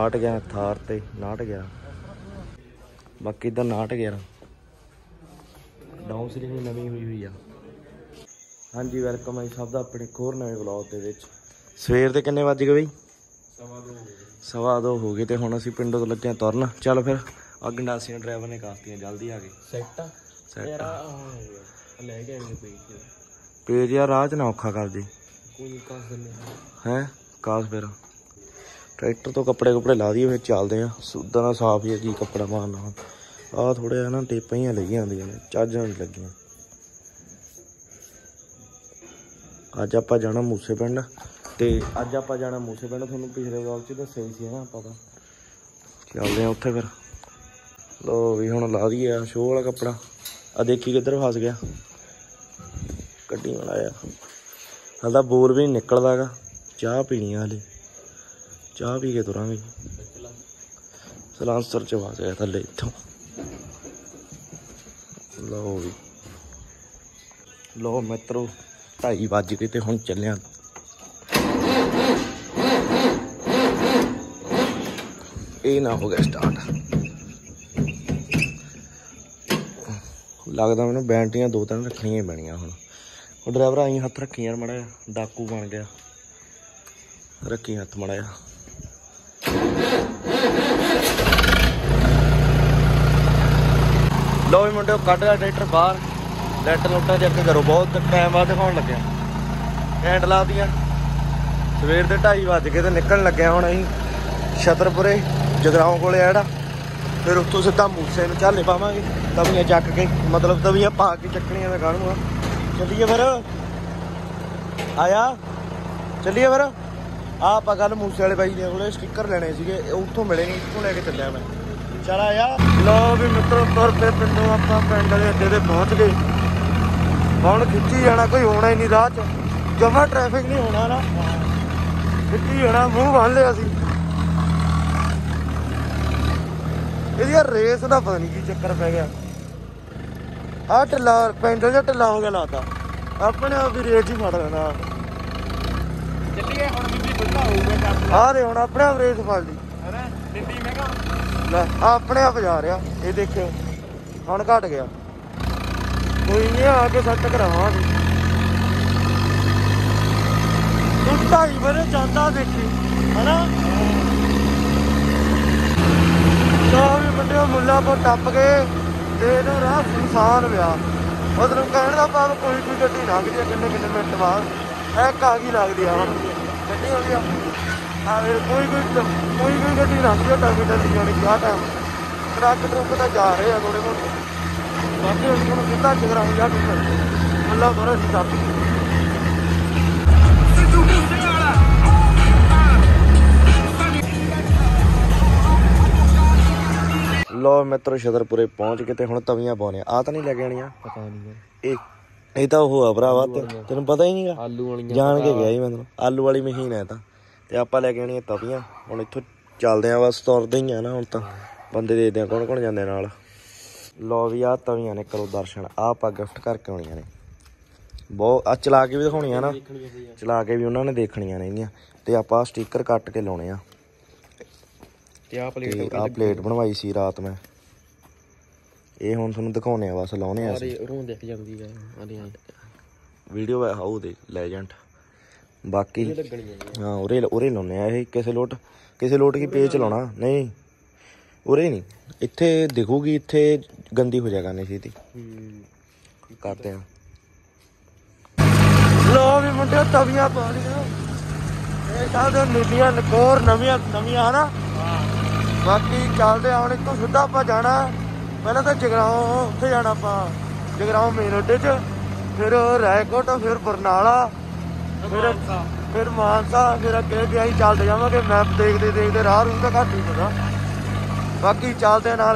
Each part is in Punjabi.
ਨਾਟ ਗਿਆ ਥਾਰ ਤੇ ਨਾਟ ਗਿਆ ਬਾਕੀ ਇਧਰ ਨਾਟ ਗਿਆ ਡਾਊਨ ਸੀਲਿੰਗ ਨਵੀਂ ਹੋਈ ਆ। ਹਾਂਜੀ ਵੈਲਕਮ ਹੈ ਸਭ ਦਾ ਆਪਣੇ ਹੋਰ ਨਵੇਂ ਵਲੌਗ ਦੇ ਵਿੱਚ। ਸਵੇਰ ਦੇ ਕਿੰਨੇ ਵੱਜ ਗਏ ਬਈ? 2:15 ਹੋ ਗਏ ਤੇ ਹੁਣ ਅਸੀਂ ਪਿੰਡੋਂ ਤੋਂ ਲੱਗੇ ਤੁਰਨ। ਚੱਲ ਫਿਰ ਆ ਗੰਡਾਸੀਆਂ ਡਰਾਈਵਰ ਨੇ ਕਾਸਤੀਆਂ ਜਲਦੀ ਆ ਗਏ। ਸੈੱਟ ਲੈ ਕੇ ਪੇਜ ਯਾਰ ਰਾਹ ਚ ਨਾ ਔਖਾ ਕਰ ਜੀ ਹੈ ਕਾਸ। ਫਿਰ ट्रैक्टर तो कपड़े कुपड़े ला दिए फिर चलते हैं उदा ना साफ ही है जी कपड़ा मारना। आ थोड़े ना टेपां ही लगी आंदियां ने चज्ज नहीं लगियां। अज आपां जाना मूसे पिंड ते अज आपां जाना मूसे पिंड तुहानूं पिछले व्लॉग च दस्सिया ही सी ना पता। चलते हैं उत्थे फिर। लो भी हुण ला दिए शो वाला कपड़ा। आ देखी किधर फस गया गड्डी वाला हाल तां बोल भी नहीं निकलदा गा। चाह पीनी हाले चाह पी के तुरांगे। सलांसर च फस गया थले इत्थों। लो भी लो मित्रों 2:30 वज गए ते हुण चलिया। ये ना हो गया स्टार्ट। लगता मैनूं बैटरियां 2-3 रखनियां ही पैणियां हुण। ड्राइवर आई हथ रखी यार माड़ा डाकू बन गया। रखी हथ माड़ा जा। लो भी मुंडे कढ़ लिया ट्रैक्टर बाहर। लाइट लुटा चेक करो बहुत टाइम बाद दिखाने लगे। घैंट ला दियां। सवेर के 2:30 वज गए तो निकलण लगे हुण असीं छतरपुरे जगराओं कोले आड़ा। फिर उत्थों सीधा मूसे में झाले पावांगे तवियां चक के मतलब तवियां पा के चकनियां मैं काहनूं। चलिए फिर आया चलिए फिर। आप कल मूसे वाले बाई ने को स्टिकर लेने सीगे उत्थों मिले नहीं उत्थों लैके चलिया मैं। चल आया। लो भी मित्रों तुर पे पिंडों आप पिंड के अड्डे ते पहुँच गए। हुण खिच्ची जाना कोई होना ही नहीं राह च जमा ट्रैफिक नहीं होना ना। खिच्ची जाना मूँह बन लिया सी। इहदी रेस का पता नहीं की चक्कर पै गया। आ ढिला पिंड च ढिला हो गया लगता अपने आप ही रेस ही फड़ लेना। आ दे हुण अपने आप रेस फड़ ली अपने आप जा रहा। ये देखियो हुण घट गया। कोई नहीं आके सैट करावांगे। तू 2:30 बजे जांदा देखी है ना। तो भी बंदे मुल्लापुर टप गए ते राह सुनसान पिया। मतलब कहने का भाव कोई गड्डी लंघ जाए किन्ने किन्ने मिनट बाद एक आ गई लगती है। गड्डी हो गया कोई गड्डी लंघ जाए टपी टली जानी क्या टाइम। ट्रक ट्रुक तो जा रहे हैं थोड़े बहुत बाकी हम सीधा जगराऊं जा मुल्ला थोड़ा सी टप। लो मित्रों छतरपुरे पहुंच के ते हुण तवियां पाउने। आ तां नहीं लैके आनियां पता नहीं। ये तो वो है भरावा तेन पता ही नहीं आलू वाली जान के गया ही मैं आलू वाली मशीन है ते आपां लैके आनियां तवियां। हुण इत्थों चलदे आ बस तुरदे ही आ ना। हुण तां बंदे देखदे आ कौन कौन जांदे नाल। लो भी आ तवियां ने करो दर्शन। आपां गिफ्ट करके आउणियां ने बहुत आ चला के भी दिखाउणियां ना। चला के भी उन्होंने देखणियां ने इहदियां ते आपां स्टिकर कट के लाउणे आ। आ प्लेट बनवाई सी रात में। ये हुण तुहानूं दिखाउने आ बस लाउने आ वीडियो हाउ दे लेजेंड। बाकी हाँ उरे लाउने आ। ये किसे लोट की पेज लाउणा नहीं उरे नहीं इत्थे दिखूगी। इत्थे गंदी हो जाएगा नहीं सीधी करते हैं। लो भी मुंडे तवियां पा लियां नीलियां नकोर नवियां है ना। बाकी चलते हम इतों सीधा आप जाना पहले तो जगराओं उत्थे जाना आप जगराओं मेन अड्डे च फिर रायकोट फिर बरनाला फिर मानसा फिर अगे अं चलते जावे। मैप देखते देखते राह रूह तो घट ही पता। बाकी चलते नाल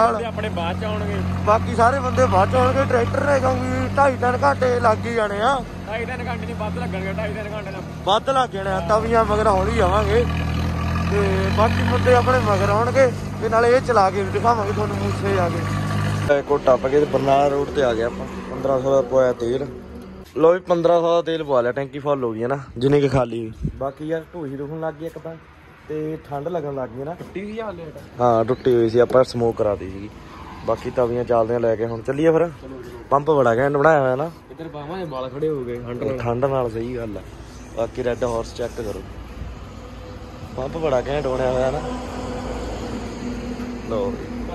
बाकी सारे बंदे बाद च आउणगे। ट्रैक्टर ने क्योंकि 2.5-3 घंटे लग ही जाने। 2.5-3 घंटे नहीं वध लगणगे। 2.5-3 घंटे वध लग जाने। तवियां मगर हौली आवांगे ते बाकी बंदे अपने मगर आउणगे ते नाले ये चला के भी दिखावांगे तुहानूं मूसे जाके। को टप के बरनाला रोड ते आ गया। 1500 का पवाया तेल। लो भी 1500 का तेल पवा लिया। टैंकी फुल हो गई है ना जिन्नी कि खाली। बाकी यार ढूही दुखन लग गई एक तां ਤੇ ਠੰਡ ਲੱਗਣ ਲੱਗ ਗਈ ਨਾ। ਟੁੱਟੀ ਹੋਈ ਆ ਲੇਟ। ਹਾਂ ਟੁੱਟੀ ਹੋਈ ਸੀ, ਆਪਾਂ ਸਮੋਕ ਕਰਾਤੀ ਸੀਗੀ। ਬਾਕੀ ਤਵੀਆਂ ਚੱਲਦੀਆਂ ਲੈ ਕੇ ਹੁਣ ਚੱਲੀਏ ਫਿਰ। ਪੰਪ ਬੜਾ ਘੈਂਟ ਬਣਾਇਆ ਹੋਇਆ ਨਾ। ਇੱਧਰ ਬਾਹਾਂ ਦੇ ਵਾਲ ਖੜੇ ਹੋ ਗਏ ਠੰਡ ਨਾਲ। ਸਹੀ ਗੱਲ ਆ। ਬਾਕੀ ਰੈੱਡ ਹਾਰਸ ਚੈੱਕ ਕਰੋ, ਪੰਪ ਬੜਾ ਘੈਂਟ ਬਣਿਆ ਹੋਇਆ ਨਾ। ਲਓ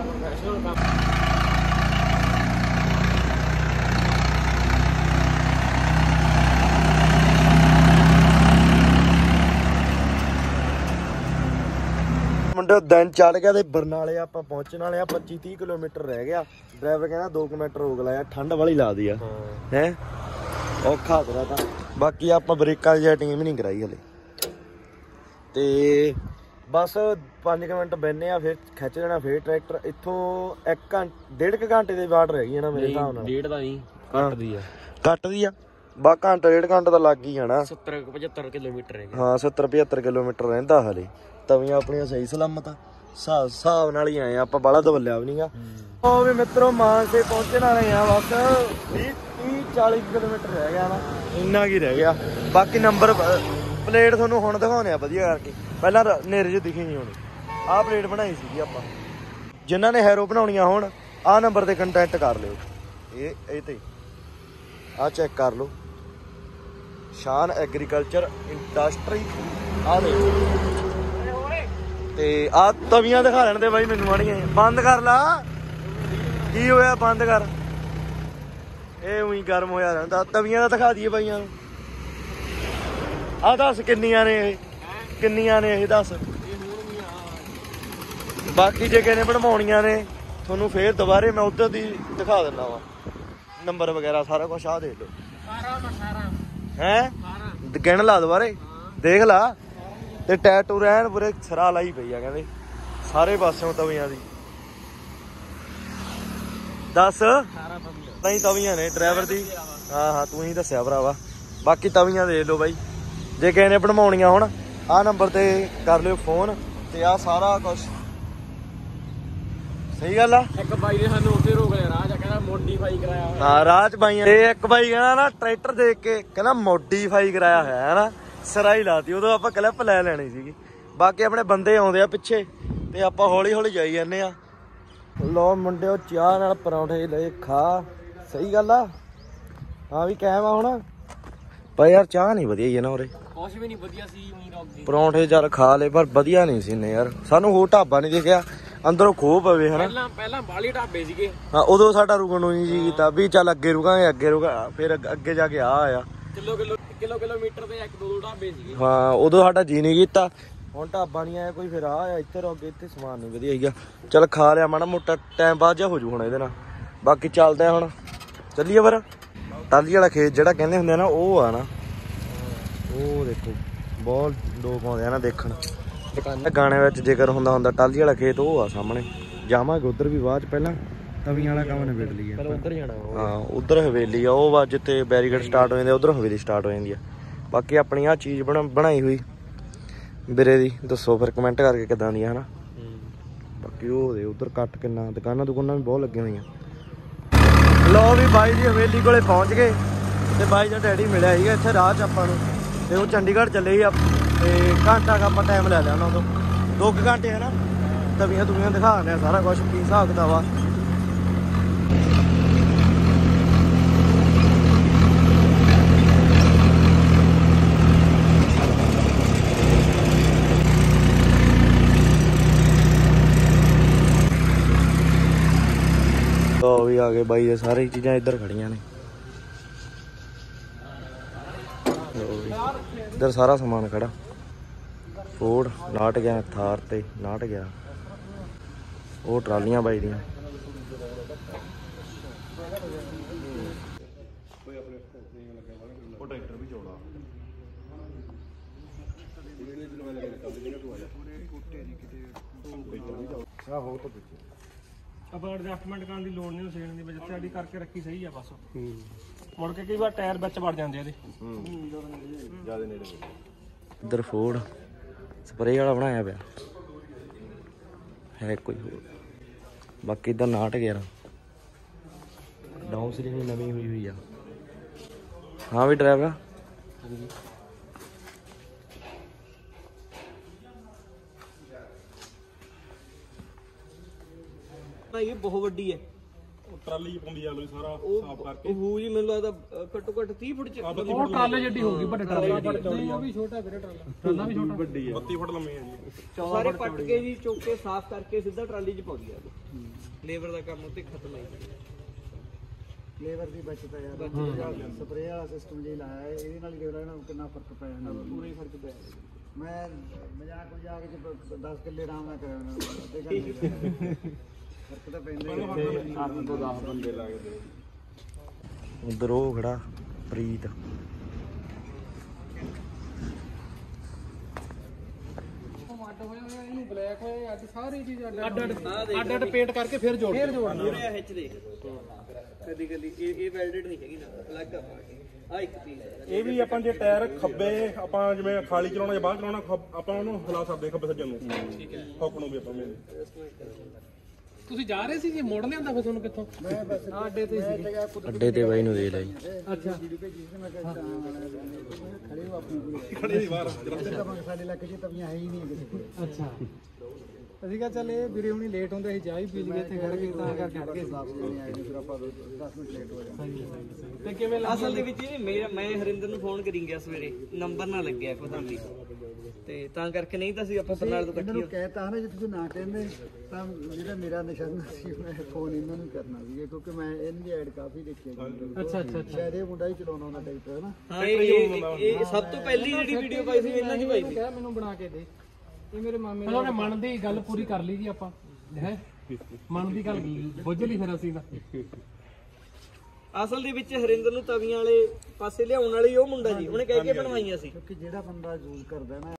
ਮੁੰਡੇ ਦਿਨ ਚੜ ਗਿਆ ਤੇ ਬਰਨਾਲੇ ਆਪਾਂ ਪਹੁੰਚਣ ਵਾਲੇ ਆ। 25-30 ਕਿਲੋਮੀਟਰ ਰਹਿ ਗਿਆ। ਡਰਾਈਵਰ ਕਹਿੰਦਾ 2 ਕਿਲੋਮੀਟਰ ਰੋਕ ਲਾਇਆ, ਠੰਡ ਵਾਲੀ ਲਾ ਦੀ ਆ ਹੈ। ਔਖਾ ਕਰਾ ਤਾਂ। ਬਾਕੀ ਆਪਾਂ ਬ੍ਰੇਕਾਂ ਦੀ ਸੈਟਿੰਗ ਵੀ ਨਹੀਂ ਕਰਾਈ ਹਲੇ ਤੇ ਬਸ 5 ਮਿੰਟ ਬਹਿਨੇ ਆ, ਫਿਰ ਖਿੱਚ ਲੈਣਾ ਫਿਰ ਟਰੈਕਟਰ। ਇੱਥੋਂ 1.5 ਘੰਟੇ ਦੀ ਵਾਟ ਰਹਿ ਗਈ ਨਾ ਮੇਰੇ ਹਿਸਾਬ ਨਾਲ। ਡੇਢ ਦਾ ਨਹੀਂ ਕੱਟਦੀ ਆ। ਕੱਟਦੀ ਆ ਬਾ ਘੰਟਾ 1.5 ਘੰਟਾ ਤਾਂ ਲੱਗ ਹੀ ਜਾਣਾ। 70-75 ਕਿਲੋਮੀਟਰ ਹੈ। ਹਾਂ 70-75 ਕਿਲੋਮੀਟਰ ਰਹਿੰਦਾ ਹਲੇ। ਤਵੀਆਂ ਆਪਣੀਆਂ ਸਹੀ ਸਲਾਮਤ ਆ। ਹਿਸਾਬ ਨਾਲ ਹੀ ਆਏ ਆਪਾਂ, ਬਾਹਲਾ ਦਵਲਿਆ ਵੀ ਨਹੀਂਗਾ। ਉਹ ਵੀ ਮਿੱਤਰੋ ਮਾਨਸੇ ਪਹੁੰਚਣ ਵਾਲੇ ਆ। ਬਸ 30-40 ਕਿਲੋਮੀਟਰ ਰਹਿ ਗਿਆ ਨਾ, ਇੰਨਾ ਕੀ ਰਹਿ ਗਿਆ। ਬਾਕੀ ਨੰਬਰ ਪਲੇਟ ਤੁਹਾਨੂੰ ਹੁਣ ਦਿਖਾਉਣੇ ਆ ਵਧੀਆ ਕਰਕੇ। ਪਹਿਲਾਂ ਨੇਰੇ 'ਚ ਦਿਖੀ ਨਹੀਂ ਹੋਣੀ। ਆਹ ਪਲੇਟ ਬਣਾਈ ਸੀਗੀ ਆਪਾਂ। ਜਿਨ੍ਹਾਂ ਨੇ ਹੈਰੋ ਬਣਾਉਣੀਆਂ ਹੁਣ ਆਹ ਨੰਬਰ ਤੇ ਕੰਟੈਕਟ ਕਰ ਲਿਓ। ਇਹ ਤੇ ਆਹ ਚੈੱਕ ਕਰ ਲਓ, ਸ਼ਾਨ ਐਗਰੀਕਲਚਰ ਇੰਡਸਟਰੀ। ਆਹ ਦੇਖੋ ਤੇ ਆਹ ਤਵੀਆਂ ਦਿਖਾ ਲੈਣ ਦੇ ਬਾਈ ਮੈਨੂੰ ਮਾੜੀਆਂ। ਬੰਦ ਕਰ ਲਾ, ਕੀ ਹੋਇਆ ਬੰਦ ਕਰ। ਇਹ ਉਹੀ ਗਰਮ ਹੋਇਆ ਰਹਿੰਦਾ। ਤਵੀਆਂ ਦਾ ਦਿਖਾ ਦਈਏ ਬਾਈਆਂ ਨੂੰ। ਆਹ ਦੱਸ ਕਿੰਨੀਆਂ ਨੇ ਇਹ, ਕਿੰਨੀਆਂ ਨੇ ਇਹ ਦੱਸ। ਬਾਕੀ ਜੇ ਕਿਸੇ ਨੇ ਬਣਵਾਉਣੀਆਂ ਨੇ ਤੁਹਾਨੂੰ ਫੇਰ ਦੁਬਾਰੇ ਮੈਂ ਉਧਰ ਦੀ ਦਿਖਾ ਦਿੰਦਾ ਵਾ, ਨੰਬਰ ਵਗੈਰਾ ਸਾਰਾ ਕੁਛ। ਆਹ ਦੇਖ ਲਓ ਹੈ, ਗਿਣ ਲਾ ਦੁਬਾਰੇ ਦੇਖ ਲਾ। ਤੇ ਟੈਟੂ ਰਹਿਣ ਪੂਰੇ ਸਰਾ ਲਾਈ ਪਈ ਆ ਕਹਿੰਦੇ ਸਾਰੇ ਪਾਸਿਓਂ ਤਵੀਆਂ ਦੀ। ਦੱਸ ਨਹੀਂ ਤਵੀਆਂ ਨੇ ਡਰਾਈਵਰ ਦੀ। ਹਾਂ ਤੂੰ ਹੀ ਦੱਸਿਆ ਭਰਾਵਾ। ਬਾਕੀ ਤਵੀਆਂ ਦੇਖ ਲਓ ਬਾਈ, ਜੇ ਕਿਸੇ ਨੇ ਬਣਵਾਉਣੀਆਂ ਹੁਣ ਆਹ ਨੰਬਰ ਤੇ ਕਰ ਲਿਓ ਫੋਨ। ਤੇ ਆਹ ਸਾਰਾ ਕੁਛ ਸਹੀ ਗੱਲ ਆ। ਇੱਕ ਬਾਈ ਨੇ ਸਾਨੂੰ ਉੱਥੇ ਰੋਕ ਲਿਆ ਰਾਹ ਚ, ਕਹਿੰਦਾ ਮੋਡੀਫਾਈ ਕਰਾਇਆ ਹੋਇਆ। ਹਾਂ ਰਾਹ ਚ ਬਾਈਆਂ ਤੇ ਇੱਕ ਬਾਈ ਕਹਿੰਦਾ ਨਾ ਟਰੈਕਟਰ ਦੇਖ ਕੇ ਕਹਿੰਦਾ ਮੋਡੀਫਾਈ ਕਰਾਇਆ ਹੋਇਆ ਹੈ ਨਾ, ਸਰਾਈ ਲਾਤੀ। ਉਦੋਂ ਆਪਾਂ ਕਲਿੱਪ ਲੈ ਲੈਣੀ ਸੀਗੀ। ਬਾਕੀ ਆਪਣੇ ਬੰਦੇ ਆਉਂਦੇ ਆ ਪਿੱਛੇ ਤੇ ਆਪਾਂ ਹੌਲੀ ਹੌਲੀ ਜਾਈ ਜਾਂਦੇ ਆ। ਲੋ ਮੁੰਡਿਓ ਚਾਹ ਨਾਲ ਪਰੌਂਠੇ ਲੈ ਖਾ। ਸਹੀ ਗੱਲ ਆ। ਹਾਂ ਵੀ ਕਾਇਮ ਆ ਹੁਣ। ਪਰ ਯਾਰ ਚਾਹ ਨਹੀਂ ਵਧੀਆ ਹੀ ਨਾ ਉਰੇ। ਕੁਛ ਵੀ ਨਹੀਂ ਵਧੀਆ ਸੀ। ਪਰੌਂਠੇ ਚੱਲ ਖਾ ਲਏ ਪਰ ਵਧੀਆ ਨਹੀਂ ਸੀ ਨੇ ਯਾਰ। ਸਾਨੂੰ ਹੋਰ ਢਾਬਾ ਨਹੀਂ ਦਿਖਿਆ ਅੰਦਰੋਂ ਖੋਹ ਪਵੇ ਹਨਾ। ਪਹਿਲਾਂ ਬਾਲੀ ਢਾਬੇ ਸੀਗੇ। ਹਾਂ ਉਦੋਂ ਸਾਡਾ ਰੁਕਣ ਨੂੰ ਨਹੀਂ ਜੀ ਕੀਤਾ ਵੀ ਚੱਲ ਅੱਗੇ ਰੁਕਾਂਗੇ, ਅੱਗੇ ਰੁਕਾ ਫਿਰ ਅੱਗੇ ਜਾ ਕੇ ਆ ਕਿਲੋਮੀਟਰ ਤੇ 1-2 ਢਾਬੇ ਸੀਗੇ। ਹਾਂ ਉਦੋਂ ਸਾਡਾ ਜੀ ਨਹੀਂ ਕੀਤਾ। ਹੁਣ ਢਾਬਾ ਨਹੀਂ ਆਇਆ ਕੋਈ, ਫਿਰ ਆ ਇੱਥੇ ਰੁਕ ਗਏ। ਇੱਥੇ ਸਮਾਨ ਨਹੀਂ ਵਧੀਆ ਸੀਗਾ। ਚੱਲ ਖਾ ਲਿਆ ਮਾੜਾ ਮੋਟਾ, ਟਾਈਮ ਬਾਅਦ ਜਾ ਹੋ ਜੂ ਹੁਣ ਇਹਦੇ ਨਾਲ। ਬਾਕੀ ਚੱਲਦੇ ਆ ਹੁਣ, ਚੱਲੀਏ ਫਿਰ। ਟਾਹਲੀ ਵਾਲਾ ਖੇਤ ਜਿਹੜਾ ਕਹਿੰਦੇ ਹੁੰਦੇ ਆ ਨਾ, ਉਹ ਆ ਨਾ। ਉਹ ਦੇਖੋ ਬਹੁਤ ਲੋਕ ਆਉਂਦੇ ਆ ਨਾ ਦੇਖਣ। ਗਾਣੇ ਵਿੱਚ ਜ਼ਿਕਰ ਹੁੰਦਾ ਟਾਹਲੀ ਵਾਲਾ ਖੇਤ ਉਹ ਆ ਸਾਹਮਣੇ। ਜਾਵਾਂਗੇ ਉਧਰ ਵੀ ਬਾਅਦ ਚ। ਪਹਿਲਾਂ ਤਵੀਆਂ ਵਾਲਾ ਕੰਮ ਨਿਬੇੜ ਲਈਏ। ਉੱਧਰ ਜਾਣਾ। ਹਾਂ ਉਧਰ ਹਵੇਲੀ ਆ ਉਹ ਵਾ, ਜਿੱਥੇ ਬੈਰੀਕੇਡ ਸਟਾਰਟ ਹੋ ਜਾਂਦੇ ਉਧਰ ਹਵੇਲੀ ਸਟਾਰਟ ਹੋ ਜਾਂਦੀ ਆ। ਬਾਕੀ ਆਪਣੀ ਆਹ ਚੀਜ਼ ਬਣਾਈ ਹੋਈ ਵੀਰੇ ਦੀ, ਦੱਸੋ ਫਿਰ ਕਮੈਂਟ ਕਰਕੇ ਕਿੱਦਾਂ ਦੀ ਆ ਹਨਾ। ਬਾਕੀ ਉਹ ਦੇ ਉਧਰ ਕੱਟ ਕਿੰਨਾ, ਦੁਕਾਨਾਂ ਵੀ ਬਹੁਤ ਲੱਗੀਆਂ ਹੋਈਆਂ। ਲਓ ਵੀ ਬਾਈ ਦੀ ਹਵੇਲੀ ਕੋਲੇ ਪਹੁੰਚ ਗਏ ਤੇ ਬਾਈ ਦਾ ਡੈਡੀ ਮਿਲਿਆ ਸੀਗਾ ਇੱਥੇ ਰਾਹ 'ਚ ਆਪਾਂ ਨੂੰ। ਤੇ ਉਹ ਚੰਡੀਗੜ੍ਹ ਚੱਲੇ ਸੀ ਤੇ ਘੰਟਾ ਕੁ ਆਪਾਂ ਟਾਈਮ ਲੈ ਲਿਆ ਉਹਨਾਂ ਤੋਂ, 2 ਘੰਟੇ ਹੈ ਨਾ। ਤਵੀਆਂ ਤੁਵੀਆਂ ਦਿਖਾ ਦਿੰਦੇ ਆ ਸਾਰਾ ਕੁਛ ਕੀ ਹਿਸਾਬ ਕਿਤਾਬ ਆ। ਉਹ ਵੀ ਆ ਗਏ ਬਾਈ ਦੇ ਸਾਰੇ ਚੀਜ਼ਾਂ ਇੱਧਰ ਖੜੀਆਂ ਨੇ। ਇੱਧਰ ਸਾਰਾ ਸਮਾਨ ਖੜਾ। ਫੋਰਡ 59 ਥਾਰ ਤੇ 59। ਉਹ ਟਰਾਲੀਆਂ ਬਾਈ ਦੀਆਂ। ਟਰੈਕਟਰ ਵੀ ਚੌੜਾ। ਆਪਾਂ ਐਡਜਸਟਮੈਂਟ ਕਰਨ ਦੀ ਲੋੜ ਨਹੀਂ ਸੇਣ ਦੀ, ਜਿੱਥੇ ਸਾਡੀ ਕਰਕੇ ਰੱਖੀ ਸਹੀ ਆ ਬਸ। ਮੁੜ ਕੇ ਕਈ ਵਾਰ ਟਾਇਰ ਵਿੱਚ ਵੜ ਜਾਂਦੇ ਆ ਇਹਦੇ। ਜਿਆਦਾ ਨੇੜੇ ਇੱਧਰ ਫੋਰਡ ਸਪਰੇਅ ਵਾਲਾ ਬਣਾਇਆ ਪਿਆ ਹੈ ਕੋਈ ਹੋਰ। ਬਾਕੀ ਇੱਧਰ 59 ਡਾਊਨ ਸੀਲਿੰਗ ਨਵੀਂ ਹੋਈ ਆ। ਹਾਂ ਵੀ ਡਰਾਈਵਰ ਤਾਂ ਇਹ ਬਹੁਤ ਵੱਡੀ ਹੈ। ਟਰਾਲੀ ਚ ਪਾਉਂਦੀ ਆ ਲੋ ਸਾਰਾ ਸਾਫ਼ ਕਰਕੇ। ਉਹ ਜੀ ਮੈਨੂੰ ਲੱਗਦਾ ਘੱਟੋ ਘੱਟ 30 ਫੁੱਟ ਚ ਉਹ ਟਰਾਲੇ ਜੱਡੀ ਹੋਊਗੀ ਵੱਡੇ ਟਰਾਲੇ ਉਹ ਵੀ ਛੋਟਾ ਵੀਰੇ ਟਰਾਲਾ ਵੀ ਛੋਟਾ ਵੱਡੀ ਹੈ 32 ਫੁੱਟ ਲੰਮੀ ਹੈ ਜੀ। ਸਾਰੇ ਪੱਟ ਕੇ ਜੀ ਚੁੱਕ ਕੇ ਸਾਫ਼ ਕਰਕੇ ਸਿੱਧਾ ਟਰਾਲੀ ਚ ਪਾਉਂਦੀ ਆ। ਲੇਬਰ ਦਾ ਕੰਮ ਉੱਤੇ ਖਤਮ ਹੈ। ਲੇਬਰ ਦੀ ਬਚਤ ਹੈ ਯਾਰ, ਸਪਰੇਅ ਵਾਲਾ ਸਿਸਟਮ ਜੇ ਲਾਇਆ ਹੈ, ਇਹਦੇ ਨਾਲ ਹੀ ਦੇਖ ਲੈਣਾ ਕਿੰਨਾ ਫਰਕ ਪੈ ਜਾਂਦਾ। ਪੂਰਾ ਹੀ ਫਰਕ ਪਿਆ। ਮੈਂ ਮਜ਼ਾਕ ਮਜ਼ਾਕ ਚ 10 ਕਿੱਲੇ ਆਰਾਮ ਨਾਲ ਕਰਾਉਣਾ ਫਰਕ ਤਾਂ ਪੈਂਦਾ ਹੀ ਹੈ। 8 ਤੋਂ 10 ਬੰਦੇ ਲੱਗਦੇ। ਉਧਰ ਉਹ ਖੜਾ ਪ੍ਰੀਤ। ਅੱਡ ਹੋਇਆ ਹੋਇਆ ਇਹਨੂੰ ਬਲੈਕ ਹੋਇਆ ਅੱਜ ਸਾਰੀ ਚੀਜ਼ ਅੱਡ ਪੇਂਟ ਕਰਕੇ ਫਿਰ ਜੋੜ ਪੂਰੇ ਹਿੱਚ ਦੇਖ ਕਦੀ ਕਦੀ ਇਹ ਵੈਲਡਡ ਨਹੀਂ ਹੈਗੀ ਨਾ, ਅਲੱਗ ਆ ਇੱਕ ਪੀਸ ਹੈ। ਇਹ ਵੀ ਆਪਾਂ ਜੇ ਟਾਇਰ ਖੱਬੇ ਆਪਾਂ ਜਿਵੇਂ ਖਾਲੀ ਚਲਾਉਣਾ ਜਾਂ ਬਾਹਰ ਚਲਾਉਣਾ ਆਪਾਂ ਉਹਨੂੰ ਹਿਲਾ ਸਕਦੇ ਖੱਬੇ ਸੱਜੇ ਨੂੰ। ਠੀਕ ਹੈ। ਹੁੱਕ ਨੂੰ ਵੀ ਆਪਾਂ ਮੇਰੇ ਤੁਸੀਂ ਜਾ ਰਹੇ ਸੀ ਜੀ ਮੋੜ ਲਿਆਂਦਾ ਫਿਰ ਤੁਹਾਨੂੰ ਕਿੱਥੋਂ? ਮੈਂ ਬਸ ਅੱਡੇ ਤੇ ਸੀ। ਅੱਡੇ ਤੇ ਬਾਈ ਨੂੰ ਦੇ ਲਈ। ਅੱਛਾ ਮੈਂ ਕਿਹਾ ਖੜੇ ਹੋ ਆਪਣੀ ਕੋਲ ਖੜੇ ਦੀ ਬਾਹਰ ਸਾਡੇ ਇਲਾਕੇ 'ਚ ਤਵੀਆਂ ਹੈ ਹੀ ਨਹੀਂ ਕਿਸੇ ਕੋਲ। ਅੱਛਾ ਅਸੀਂ ਕਿਹਾ ਚੱਲ ਇਹ ਵੀਰੇ ਹੁਣੀ ਲੇਟ ਹੁੰਦੇ ਅਸੀਂ ਚਾਹ ਹੀ ਪੀ ਲਈਏ ਇੱਥੇ ਖੜ ਕੇ ਤਾਂ ਕਰਕੇ ਹਟ ਗਏ। 10 ਜਣੇ ਆਏ ਨੇ ਫਿਰ ਆਪਾਂ 10 ਮਿੰਟ ਲੇਟ ਹੋ ਜਾਂਦੇ। ਤੇ ਕਿਵੇਂ ਅਸਲ ਦੇ ਵਿੱਚ ਮੈਂ ਹਰਿੰਦਰ ਨੂੰ ਫੋਨ ਕਰੀ ਗਿਆ ਸਵੇਰੇ, ਨੰਬਰ ਨਾ ਲੱਗਿਆ ਪਤਾ ਨਹੀਂ, ਤੇ ਤਾਂ ਕਰਕੇ ਨਹੀਂ ਤਾਂ ਅਸੀਂ ਆਪਾਂ ਬਰਨਾਲੇ ਤੋਂ ਇਹਨਾਂ ਨੂੰ ਕਹਿਤਾ ਨਾ ਜੇ ਤੁਸੀਂ ਨਾ ਕਹਿੰਦੇ ਤਾਂ ਜਿਹੜਾ ਮੇਰਾ ਨਿਸ਼ਾਨਾ ਸੀ ਮੈਂ ਫੋਨ ਇਹਨਾਂ ਨੂੰ ਕਰਨਾ ਸੀ, ਕਿਉਂਕਿ ਮੈਂ ਇਹਨਾਂ ਦੀ ਐਡ ਕਾਫੀ ਦੇਖੀ ਹੈ। ਅੱਛਾ ਸ਼ਾਇਦ ਇਹ ਮੁੰਡਾ ਹੀ ਚਲਾਉਣਾ ਹੁੰਦਾ ਟਰੈਕਟਰ ਹੈ ਨਾ। ਹਾਂ ਇਹ ਸਭ ਤੋਂ ਪਹਿਲੀ ਜਿਹੜੀ ਵੀਡੀਓ ਪਾਈ ਸੀ ਇਹਨਾਂ ਦੀ ਪਾਈ ਸੀ। ਕਿਹਾ ਮੈਨੂੰ ਬਣਾ ਕੇ ਦੇ, ਇਹ ਮੇਰੇ ਮਾਮੇ ਨੇ ਉਹਨੇ ਮਨ ਦੀ ਗੱਲ ਪੂਰੀ ਕਰ ਲਈ ਜੀ ਆਪਾਂ ਹੈ ਮਨ ਦੀ ਗੱਲ ਬੁੱਝ ਲਈ ਫਿਰ ਅਸੀਂ ਤਾਂ। ਅਸਲ ਦੇ ਵਿੱਚ ਹਰਿੰਦਰ ਨੂੰ ਤਵੀਆਂ ਵਾਲੇ ਪਾਸੇ ਲਿਆਉਣ ਵਾਲੀ ਉਹ ਮੁੰਡਾ ਜੀ, ਉਹਨੇ ਕਹਿ ਕੇ ਬਣਵਾਈਆਂ ਸੀ। ਕਿਉਂਕਿ ਜਿਹੜਾ ਬੰਦਾ ਯੂਜ਼ ਕਰਦਾ ਨਾ